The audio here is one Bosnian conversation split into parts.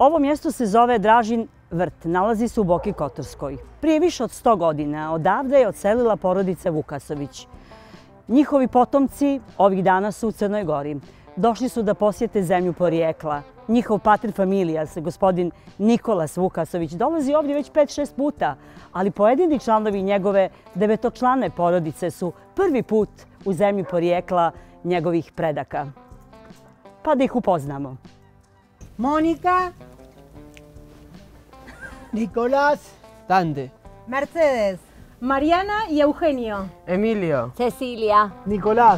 Ovo mjesto se zove Dražin vrt, nalazi se u Boki Kotorskoj. Prije više od 100 godina odavde je odselila porodica Vukasović. Njihovi potomci ovih dana su u Crnoj Gori. Došli su da posjete zemlju porijekla. Njihov pater familijas, gospodin Nikolas Vukasović, dolazi ovdje već 5-6 puta, ali pojedini članovi njegove 9-člane porodice su prvi put u zemlji porijekla njegovih predaka. Pa da ih upoznamo. Mónica, Nicolás, Dante, Mercedes, Mariana y Eugenio. Emilio, Cecilia. Nicolás.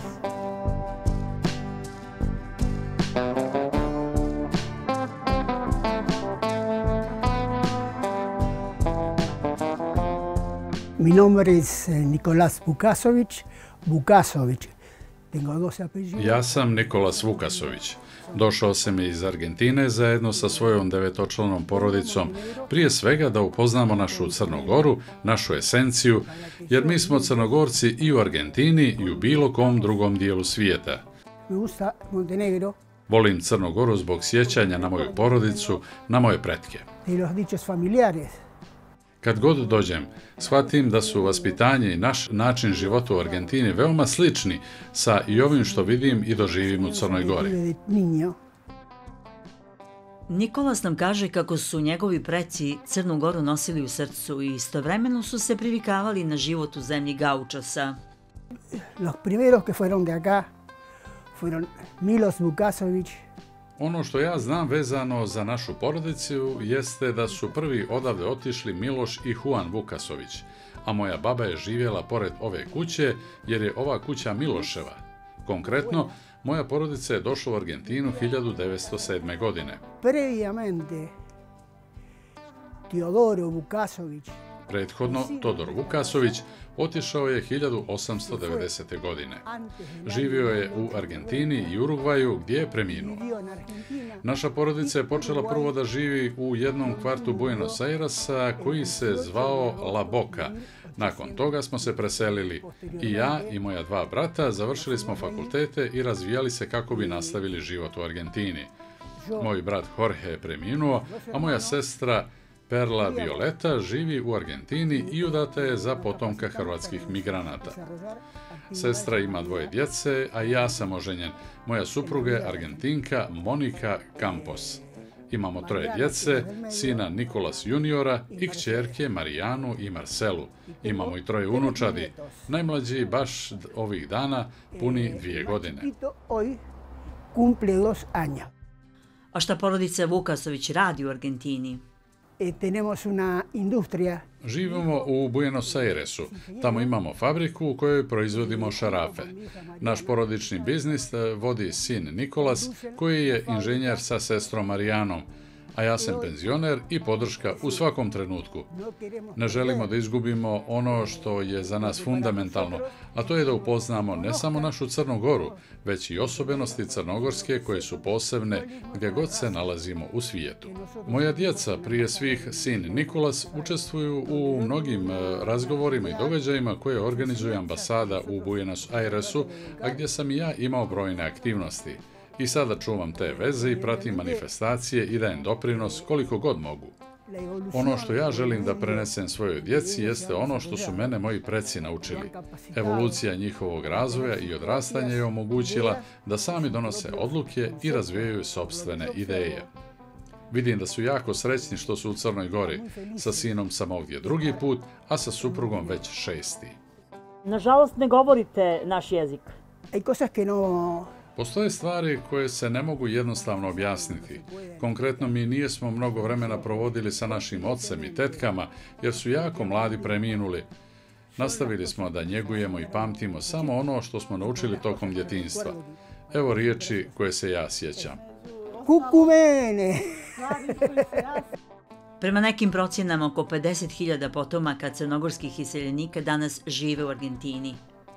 Mi nombre es Nicolás Vukasović. Vukasović. Tengo dos apellidos. Ja sam Nikolas Vukasović. Došao sam iz Argentine zajedno sa svojom 9-članom porodicom, prije svega da upoznamo našu Crnu Goru, našu esenciju, jer mi smo Crnogorci i u Argentini i u bilo kom drugom dijelu svijeta. Me gusta Montenegro. Volim Crnu Goru zbog sjećanja na moju porodicu, na moje pretke. Y los dichos familiares. Kad god dođem, shvatim da su vaspitanje i naš način života u Argentini veoma slični sa i ovim što vidim i doživim u Crnoj Gori. Nikolas nam kaže kako su njegovi preci Crnu Goru nosili u srcu i istovremeno su se privikavali na život u zemlji Gaučasa. Los primeros que fueron de acá fueron Milos Vukasović. Ono što ja znam vezano za našu porodicu jeste da su prvi odavde otišli Miloš i Juan Vukasović, a moja baba je živjela pored ove kuće jer je ova kuća Miloševa. Konkretno, moja porodica je došla u Argentinu 1907. godine. Previamente, Teodoro Vukasović. Prethodno, Todor Vukasović otišao je 1890. godine. Živio je u Argentini i Urugvaju gdje je preminuo. Naša porodica je počela prvo da živi u jednom kvartu Buenos Airesa koji se zvao La Boca. Nakon toga smo se preselili i ja i moja dva brata završili smo fakultete i razvijali se kako bi nastavili život u Argentini. Moj brat Jorge je preminuo, a moja sestra Perla Violeta živi u Argentini i udata je za potomka hrvatskih migranata. Sestra ima 2 djece, a ja sam oženjen. Moja supruga je Argentinka Monika Campos. Imamo 3 djece, sina Nikolas juniora i kćerke Marijanu i Marcelu. Imamo i 3 unučadi. Najmlađi baš ovih dana puni 2 godine. A šta porodica Vukasović radi u Argentini? Tenemos una industria. Živimo u Buenos Airesu. Tamo imamo fabriku u kojoj proizvodimo šarafe. Naš porodični biznis vodi sin Nikolas, koji je inženjer sa sestrom Marijanom, a ja sam penzioner i podrška u svakom trenutku. Ne želimo da izgubimo ono što je za nas fundamentalno, a to je da upoznamo ne samo našu Crnu Goru, već i osobenosti crnogorske koje su posebne gdje god se nalazimo u svijetu. Moja djeca, prije svih sin Nikolas, učestvuju u mnogim razgovorima i događajima koje organizuje ambasada u Buenos Airesu, a gdje sam i ja imao brojne aktivnosti. I sada čuvam te veze i pratim manifestacije i dajem doprinos koliko god mogu. Ono što ja želim da prenesem svojoj djeci jeste ono što su mene moji preci naučili. Evolucija njihovog razvoja i odrastanja je omogućila da sami donose odluke i razvijaju sopstvene ideje. Vidim da su jako srećni što su u Crnoj Gori. Sa sinom sam ovdje 2. put, a sa suprugom već 6. Nažalost, ne govorite naš jezik. Postoje stvari koje se ne mogu jednostavno objasniti. Konkretno, mi nijesmo mnogo vremena provodili sa našim ocem i tetkama, jer su jako mladi preminuli. Nastavili smo da njegujemo i pamtimo samo ono što smo naučili tokom djetinjstva. Evo riječi koje se ja sjećam. Kukumene! Prema nekim procjenama, oko 50.000 potomaka crnogorskih iseljenika danas žive u Argentini.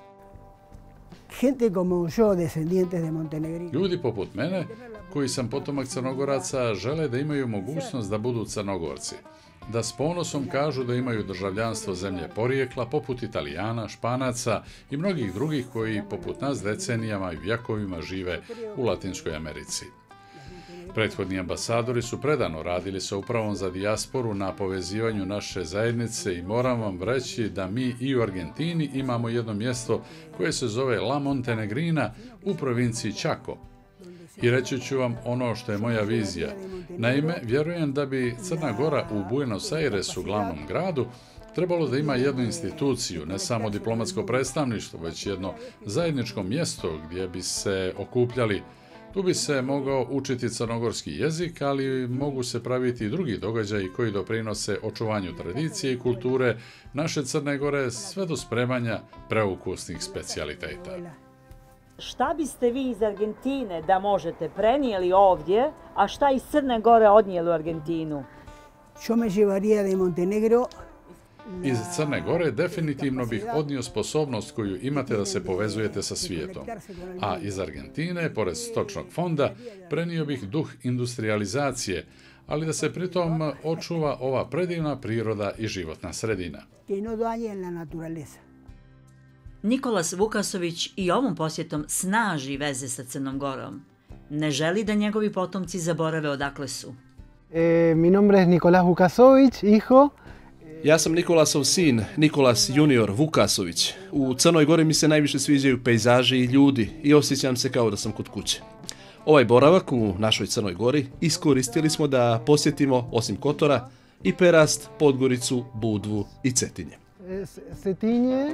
Ljudi poput mene, koji sam potomak Crnogoraca, žele da imaju mogućnost da budu Crnogorci. Da s ponosom kažu da imaju državljanstvo zemlje porijekla, poput Italijana, Španaca i mnogih drugih koji, poput nas, decenijama i vjekovima žive u Latinskoj Americi. Prethodni ambasadori su predano radili sa Upravom za dijasporu na povezivanju naše zajednice i moram vam reći da mi i u Argentini imamo jedno mjesto koje se zove La Montenegrina u provinciji Chaco. I reći ću vam ono što je moja vizija. Naime, vjerujem da bi Crna Gora u Buenos Airesu, glavnom gradu, trebalo da ima jednu instituciju, ne samo diplomatsko predstavništvo, već jedno zajedničko mjesto gdje bi se okupljali. Tu bi se mogao učiti crnogorski jezik, ali mogu se praviti i drugi događaji koji doprinose očuvanju tradicije i kulture naše Crne Gore sve do spremanja preukusnih specijaliteta. Šta biste vi iz Argentine da možete prenijeli ovdje, a šta iz Crne Gore odnijeli u Argentinu? Yo me llevaría de Montenegro. Iz Crne Gore definitivno bih odnio sposobnost koju imate da se povezujete sa svijetom. A iz Argentine, pored stočnog fonda, prenio bih duh industrializacije, ali da se pritom očuva ova predivna priroda i životna sredina. Que no dañen la naturaleza. Nikolas Vukasović i ovom posjetom snaži veze sa Crnom Gorom. Ne želi da njegovi potomci zaborave odakle su. Mi nombre es Nicolás Vukasović, hijo. Ja sam Nikolasov sin, Nikolas junior Vukasović. U Crnoj Gori mi se najviše sviđaju pejzaži i ljudi i osjećam se kao da sam kod kuće. Ovaj boravak u našoj Crnoj Gori iskoristili smo da posjetimo, osim Kotora, i Perast, Podgoricu, Budvu i Cetinje. Cetinje.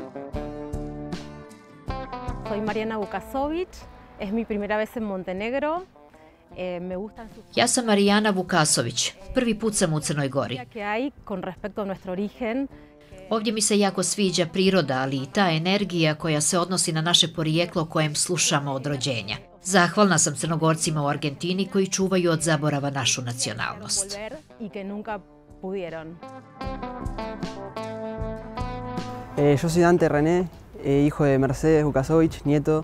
Soy Mariana Vukasović, es mi primera vez en Montenegro. Ja sam Marijana Vukasović. Prvi put sam u Crnoj Gori. Ovdje mi se jako sviđa priroda, ali i ta energija koja se odnosi na naše porijeklo o kojem slušamo od rođenja. Zahvalna sam Crnogorcima u Argentini koji čuvaju od zaborava našu nacionalnost. Yo soy Dante René, hijo de Mercedes Vukasović, nieto.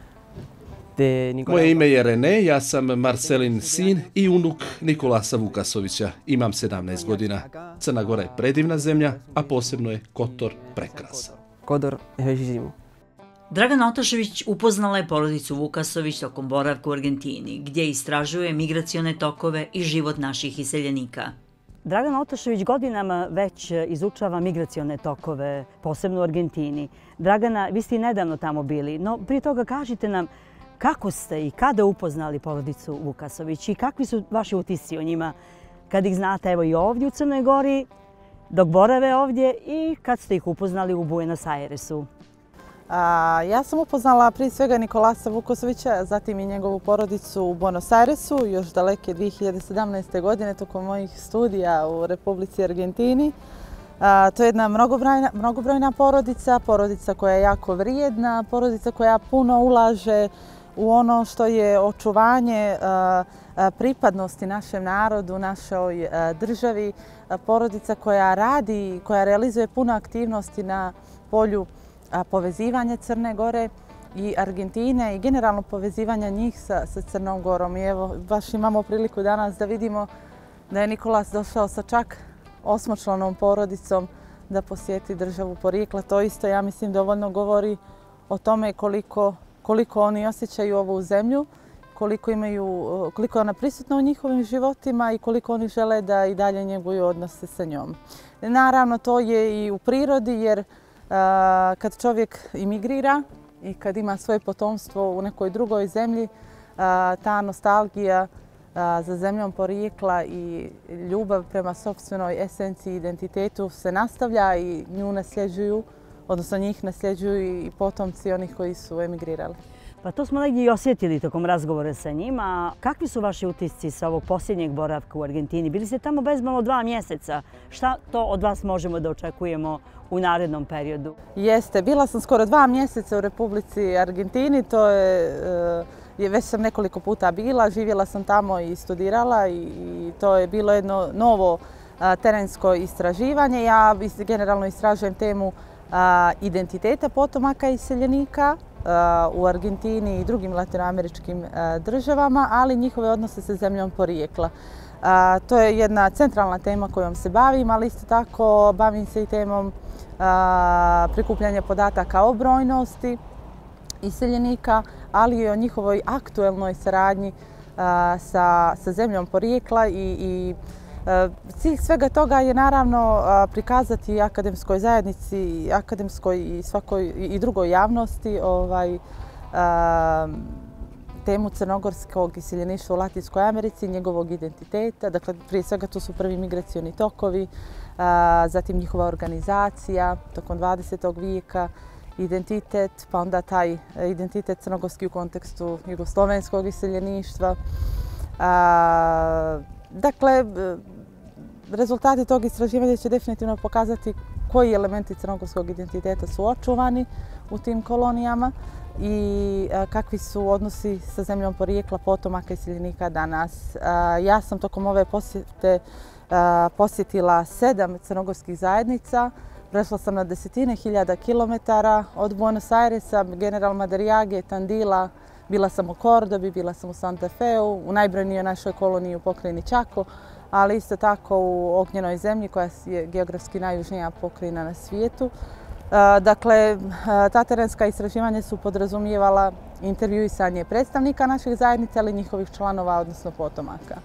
Moje ime je René, ja sam Marcelin sin i unuk Nikolasa Vukasovića. Imam 17 godina. Crna Gora je predivna zemlja, a posebno je Kotor prekrasan. Kotor es bellísimo. Dragana Otašević upoznala je porodicu Vukasović tokom boravka u Argentini, gdje istražuje migracione tokove i život naših iseljenika. Dragana Otašević godinama već izučava migracione tokove, posebno u Argentini. Dragana, vi ste i nedavno tamo bili, no prije toga kažite nam kako ste i kada upoznali porodicu Vukasović i kakvi su vaši utisci o njima kad ih znate evo i ovdje u Crnoj Gori, dok borave ovdje i kad ste ih upoznali u Buenos Airesu? Ja sam upoznala prije svega Nikolasa Vukasovića, zatim i njegovu porodicu u Buenos Airesu, još daleke 2017. godine tokom mojih studija u Republici Argentini. To je jedna mnogobrojna porodica, porodica koja je jako vrijedna, porodica koja puno ulaže u ono što je očuvanje pripadnosti našem narodu, našoj državi, porodica koja radi, koja realizuje puno aktivnosti na polju povezivanja Crne Gore i Argentine i generalno povezivanja njih sa Crnom Gorom. I evo, baš imamo priliku danas da vidimo da je Nikolas došao sa čak 8-članom porodicom da posjeti državu porijekla. To isto, ja mislim, dovoljno govori o tome koliko oni osjećaju ovu zemlju, koliko je ona prisutna u njihovim životima i koliko oni žele da i dalje njeguju odnose sa njom. Naravno, to je i u prirodi, jer kad čovjek imigrira i kad ima svoje potomstvo u nekoj drugoj zemlji, ta nostalgija za zemljom porijekla i ljubav prema sopstvenoj esenciji i identitetu se nastavlja i nju nasljeđuju, odnosno njih nasljeđuju i potomci onih koji su emigrirali. Pa to smo negdje i osjetili tokom razgovora sa njima. Kakvi su vaši utisci sa ovog posljednjeg boravka u Argentini? Bili ste tamo bezmalo 2 mjeseca. Šta to od vas možemo da očekujemo u narednom periodu? Jeste, bila sam skoro 2 mjeseca u Republici Argentini. To je, već sam nekoliko puta bila, živjela sam tamo i studirala i to je bilo jedno novo terensko istraživanje. Ja generalno istražujem temu identiteta potomaka iseljenika u Argentini i drugim latinoameričkim državama, ali njihove odnose sa zemljom porijekla. To je jedna centralna tema kojom se bavim, ali isto tako bavim se i temom prikupljanja podataka o brojnosti iseljenika, ali i o njihovoj aktuelnoj saradnji sa zemljom porijekla i cilj svega toga je naravno prikazati akademskoj zajednici, akademskoj i svakoj i drugoj javnosti temu crnogorskog iseljeništva u Latinskoj Americi, njegovog identiteta. Dakle, prije svega to su prvi migracioni tokovi, zatim njihova organizacija tokom 20. vijeka, identitet, pa onda taj identitet crnogorski u kontekstu jugoslovenskog iseljeništva. Dakle, rezultati tog istraživanja će definitivno pokazati koji elementi crnogorskog identiteta su očuvani u tim kolonijama i kakvi su odnosi sa zemljom porijekla potomaka iseljenika danas. Ja sam tokom ove posjete posjetila 7 crnogorskih zajednica, prešla sam na desetine hiljada kilometara od Buenos Airesa, General Madariage, Tandila, bila sam u Kordobi, bila sam u Santa Feu, u najbrojnijoj našoj koloniji u pokrajini Chaco, ali isto tako u Ognjenoj zemlji koja je geografski najjužnija pokrajina na svijetu. Dakle, ta terenska istraživanja su podrazumijevala intervjuisanje predstavnika naših zajednica, ali i njihovih članova, odnosno potomaka.